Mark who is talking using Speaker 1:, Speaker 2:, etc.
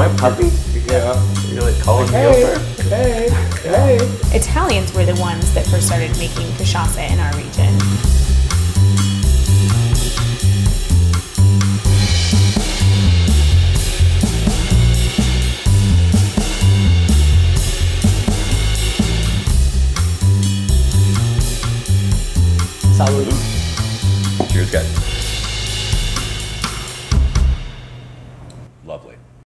Speaker 1: my puppy?
Speaker 2: Yeah.
Speaker 1: You're like calling me
Speaker 2: Hey,
Speaker 1: over?
Speaker 2: hey, hey.
Speaker 3: Italians were the ones that first started making cachaça in our region.
Speaker 2: Salud.
Speaker 1: Cheers, guys.